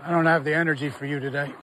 I don't have the energy for you today.